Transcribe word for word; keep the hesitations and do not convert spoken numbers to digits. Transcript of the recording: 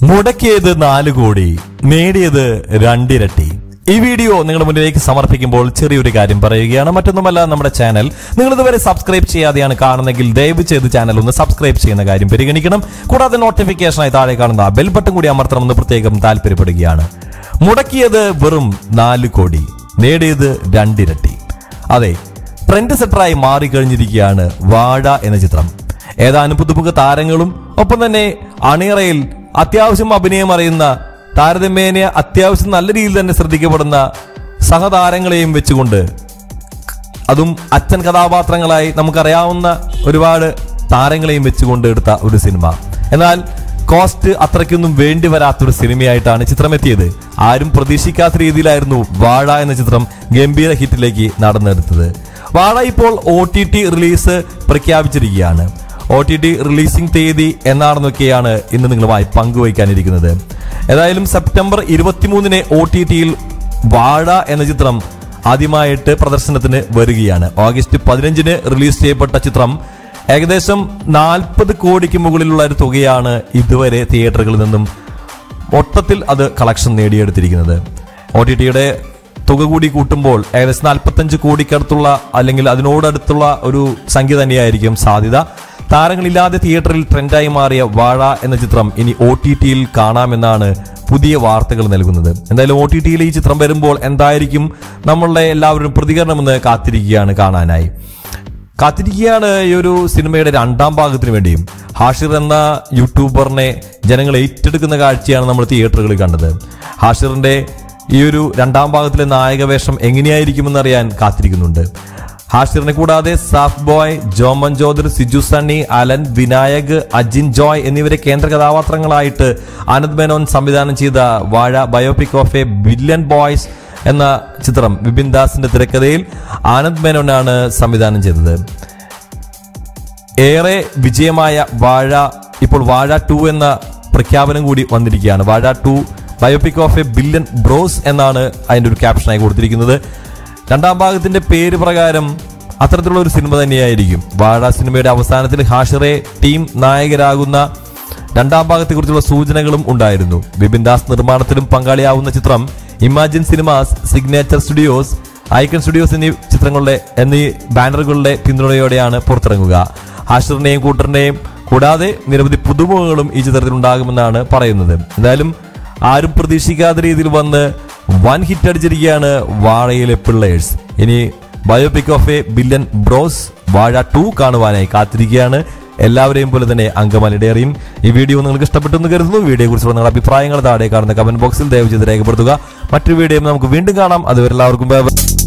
മുടക്കിയത് നാല് കോടി, നേടിയത് രണ്ടിരട്ടി. ഈ വീഡിയോ നിങ്ങളുടെ മുന്നിലേക്ക് സമർപ്പിക്കുമ്പോൾ ചെറിയൊരു കാര്യം പറയുകയാണ്. മറ്റൊന്നുമല്ല, നമ്മുടെ ചാനൽ നിങ്ങൾ ഇതുവരെ സബ്സ്ക്രൈബ് ചെയ്യാതെയാണ് കാണുന്നെങ്കിൽ ദയവ് ചെയ്ത് ചാനൽ ഒന്ന് സബ്സ്ക്രൈബ് ചെയ്യുന്ന കാര്യം പരിഗണിക്കണം. കൂടാതെ നോട്ടിഫിക്കേഷനായി താഴെ കാണുന്ന ബെൽ ബട്ടൺ കൂടി അമർത്തണമെന്ന് പ്രത്യേകം താല്പര്യപ്പെടുകയാണ്. മുടക്കിയത് വെറും നാല് കോടി, നേടിയത് രണ്ടിരട്ടി. അതെ, ട്രെൻഡ് സെറ്ററായി മാറിക്കഴിഞ്ഞിരിക്കുകയാണ് വാഴ എന്ന ചിത്രം. ഏതാനും പുതുമുഖ താരങ്ങളും ഒപ്പം തന്നെ അണിയറയിൽ അത്യാവശ്യം അഭിനയം അറിയുന്ന, താരതമ്യേന അത്യാവശ്യം നല്ല രീതിയിൽ തന്നെ ശ്രദ്ധിക്കപ്പെടുന്ന സഹതാരങ്ങളെയും വെച്ചുകൊണ്ട്, അതും അച്ഛൻ കഥാപാത്രങ്ങളായി നമുക്കറിയാവുന്ന ഒരുപാട് താരങ്ങളെയും വെച്ചുകൊണ്ട് എടുത്ത ഒരു സിനിമ. എന്നാൽ കോസ്റ്റ് അത്രയ്ക്കൊന്നും വേണ്ടി വരാത്തൊരു സിനിമയായിട്ടാണ് ചിത്രം എത്തിയത്. ആരും പ്രതീക്ഷിക്കാത്ത രീതിയിലായിരുന്നു വാഴ എന്ന ചിത്രം ഗംഭീര ഹിറ്റിലേക്ക് നടന്നെടുത്തത്. വാഴ ഇപ്പോൾ ഒ ടി ടി റിലീസ് പ്രഖ്യാപിച്ചിരിക്കുകയാണ്. ഒ ടി ടി റിലീസിംഗ് തീയതി എന്നാണെന്നൊക്കെയാണ് ഇന്ന് നിങ്ങളുമായി പങ്കുവയ്ക്കാനിരിക്കുന്നത്. ഏതായാലും സെപ്റ്റംബർ ഇരുപത്തിമൂന്നിന് ഒ ടി ടിയിൽ വാഴ എന്ന ചിത്രം ആദ്യമായിട്ട് പ്രദർശനത്തിന് വരികയാണ്. ഓഗസ്റ്റ് പതിനഞ്ചിന് റിലീസ് ചെയ്യപ്പെട്ട ചിത്രം ഏകദേശം നാൽപ്പത് കോടിക്ക് മുകളിലുള്ള ഒരു തുകയാണ് ഇതുവരെ തിയേറ്ററുകളിൽ നിന്നും മൊത്തത്തിൽ അത് കളക്ഷൻ നേടിയെടുത്തിരിക്കുന്നത്. ഒ ടി ടിയുടെ തുക കൂടി കൂട്ടുമ്പോൾ ഏകദേശം നാൽപ്പത്തഞ്ച് കോടിക്കടുത്തുള്ള അല്ലെങ്കിൽ അതിനോടടുത്തുള്ള ഒരു സംഖ്യ തന്നെയായിരിക്കും സാധ്യത. താരങ്ങളില്ലാതെ തിയേറ്ററിൽ ട്രെൻഡായി മാറിയ വാഴ എന്ന ചിത്രം ഇനി ഒ ടി ടിയിൽ കാണാമെന്നാണ് പുതിയ വാർത്തകൾ നൽകുന്നത്. എന്തായാലും ഒ ടി ടിയിൽ ഈ ചിത്രം വരുമ്പോൾ എന്തായിരിക്കും നമ്മളുടെ എല്ലാവരും പ്രതികരണമെന്ന് കാത്തിരിക്കുകയാണ് കാണാനായി. കാത്തിരിക്കുകയാണ് ഈ ഒരു സിനിമയുടെ രണ്ടാം ഭാഗത്തിന് വേണ്ടിയും. ഹാഷിർ എന്ന യൂട്യൂബറിനെ ജനങ്ങൾ ഏറ്റെടുക്കുന്ന കാഴ്ചയാണ് നമ്മൾ തിയേറ്ററുകളിൽ കണ്ടത്. ഹാഷിറിന്റെ ഈ ഒരു രണ്ടാം ഭാഗത്തിലെ നായകവേഷം എങ്ങനെയായിരിക്കുമെന്നറിയാൻ കാത്തിരിക്കുന്നുണ്ട്. ഹാഷിറിനെ കൂടാതെ സാഫ് ബോയ്, ജോമൻ ജോദർ, സിജു സണ്ണി, അലൻ, വിനായക്, അജിൻ ജോയ് എന്നിവരെ കേന്ദ്ര കഥാപാത്രങ്ങളായിട്ട് ആനന്ദ് മേനോൻ സംവിധാനം ചെയ്ത Vaazha biopic of a billion boys എന്ന ചിത്രം വിപിൻ ദാസിന്റെ തിരക്കഥയിൽ ആനന്ദ് മേനോനാണ് സംവിധാനം ചെയ്തത്. ഏറെ വിജയമായ വാഴ ഇപ്പോൾ വാഴ ടു എന്ന പ്രഖ്യാപനം കൂടി വന്നിരിക്കുകയാണ്. Vaazha two biopic of a billion bros എന്നാണ് അതിന്റെ ഒരു ക്യാപ്ഷനായി കൊടുത്തിരിക്കുന്നത്. രണ്ടാം ഭാഗത്തിന്റെ പേര് പ്രകാരം അത്തരത്തിലുള്ള ഒരു സിനിമ തന്നെയായിരിക്കും. വാഴ സിനിമയുടെ അവസാനത്തിൽ ഹാഷിറെ ടീം നായകരാകുന്ന രണ്ടാം ഭാഗത്തെക്കുറിച്ചുള്ള സൂചനകളും ഉണ്ടായിരുന്നു. വിപിൻ ദാസ് നിർമ്മാണത്തിലും പങ്കാളിയാവുന്ന ചിത്രം Imagine Cinemas, Signature Studios, Icon Studios എന്നീ ചിത്രങ്ങളുടെ എന്നീ ബാനറുകളുടെ പിന്തുണയോടെയാണ് പുറത്തിറങ്ങുക. ഹാഷിറിനെയും കൂട്ടറിനെയും കൂടാതെ നിരവധി പുതുമുഖങ്ങളും ഈ ചിത്രത്തിൽ ഉണ്ടാകുമെന്നാണ് പറയുന്നത്. എന്തായാലും ആരും പ്രതീക്ഷിക്കാത്ത രീതിയിൽ വന്ന് വൻ ഹിറ്റ് അടിച്ചിരിക്കുകയാണ് വാഴയിലെ പിള്ളേഴ്സ്. ഇനി biopic of a billion bros Vaazha two കാണുവാനായി കാത്തിരിക്കുകയാണ് എല്ലാവരെയും പോലെ തന്നെ അങ്കമാലി ഡയറിയും. ഈ വീഡിയോ നിങ്ങൾക്ക് ഇഷ്ടപ്പെട്ടെന്ന് കരുതുന്നു. വീഡിയോയെ കുറിച്ചുള്ള നിങ്ങളുടെ അഭിപ്രായങ്ങൾ താഴെ കാണുന്ന കമന്റ് ബോക്സിൽ ദയവ് ചെയ്ത് രേഖപ്പെടുത്തുക. മറ്റൊരു വീഡിയോ നമുക്ക് വീണ്ടും കാണാം. അതുവരെ എല്ലാവർക്കും ബൈ ബൈ.